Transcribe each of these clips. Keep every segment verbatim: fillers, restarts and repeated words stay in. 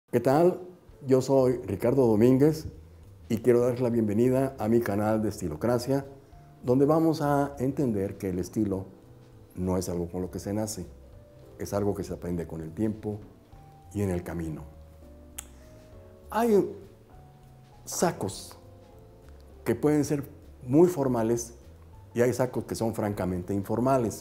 ¿Qué tal? Yo soy Ricardo Domínguez y quiero darles la bienvenida a mi canal de Estilocracia, donde vamos a entender que el estilo no es algo con lo que se nace, es algo que se aprende con el tiempo y en el camino. Hay sacos que pueden ser muy formales y hay sacos que son francamente informales.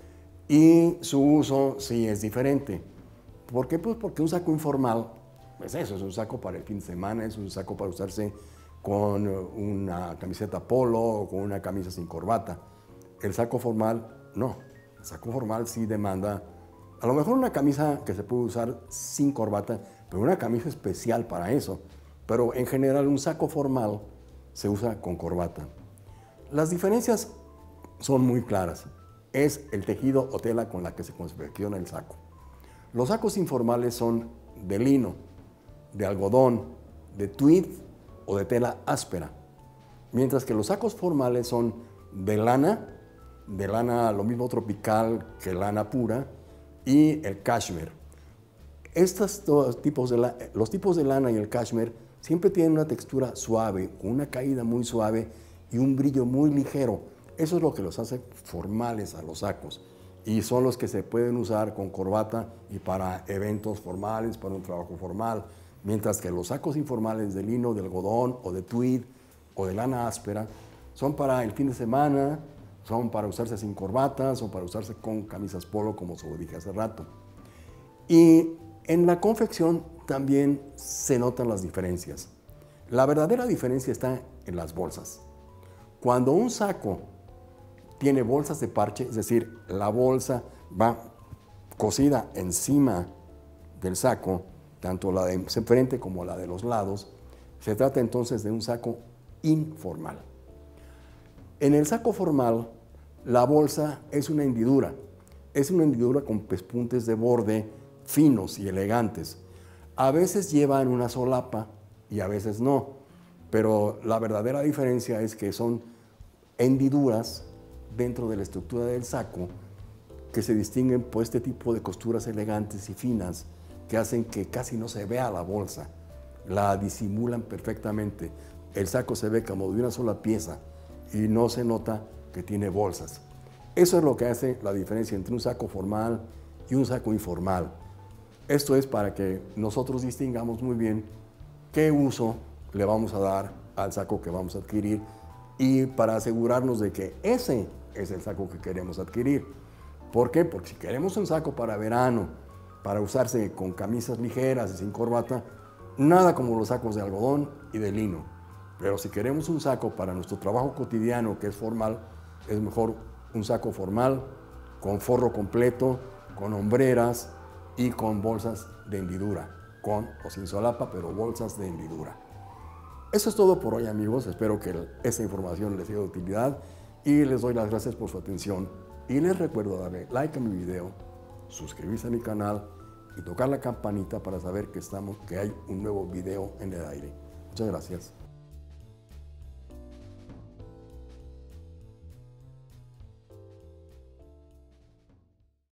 Y su uso sí es diferente. ¿Por qué? Pues porque un saco informal, pues eso, es un saco para el fin de semana, es un saco para usarse con una camiseta polo o con una camisa sin corbata. El saco formal, no. El saco formal sí demanda, a lo mejor una camisa que se puede usar sin corbata, pero una camisa especial para eso. Pero en general un saco formal se usa con corbata. Las diferencias son muy claras. Es el tejido o tela con la que se confecciona el saco. Los sacos informales son de lino, de algodón, de tweed o de tela áspera, mientras que los sacos formales son de lana, de lana lo mismo tropical que lana pura, y el cashmere. Estos dos tipos de la, los tipos de lana y el cashmere siempre tienen una textura suave, una caída muy suave y un brillo muy ligero. Eso es lo que los hace formales a los sacos y son los que se pueden usar con corbata y para eventos formales, para un trabajo formal, mientras que los sacos informales de lino, de algodón o de tweed o de lana áspera son para el fin de semana, son para usarse sin corbata, son para usarse con camisas polo, como se lo dije hace rato. Y en la confección también se notan las diferencias. La verdadera diferencia está en las bolsas. Cuando un saco tiene bolsas de parche, es decir, la bolsa va cosida encima del saco, tanto la de frente como la de los lados, se trata entonces de un saco informal. En el saco formal, la bolsa es una hendidura, es una hendidura con pespuntes de borde finos y elegantes. A veces llevan una solapa y a veces no, pero la verdadera diferencia es que son hendiduras dentro de la estructura del saco que se distinguen por este tipo de costuras elegantes y finas que hacen que casi no se vea la bolsa, la disimulan perfectamente. El saco se ve como de una sola pieza y no se nota que tiene bolsas. Eso es lo que hace la diferencia entre un saco formal y un saco informal. Esto es para que nosotros distingamos muy bien qué uso le vamos a dar al saco que vamos a adquirir y para asegurarnos de que ese es el saco que queremos adquirir. ¿Por qué? Porque si queremos un saco para verano, para usarse con camisas ligeras y sin corbata, nada como los sacos de algodón y de lino. Pero si queremos un saco para nuestro trabajo cotidiano, que es formal, es mejor un saco formal, con forro completo, con hombreras y con bolsas de hendidura, con o sin solapa, pero bolsas de hendidura. Eso es todo por hoy, amigos. Espero que esta información les sea de utilidad y les doy las gracias por su atención. Y les recuerdo darle like a mi video, suscribirse a mi canal y tocar la campanita para saber que, estamos, que hay un nuevo video en el aire. Muchas gracias.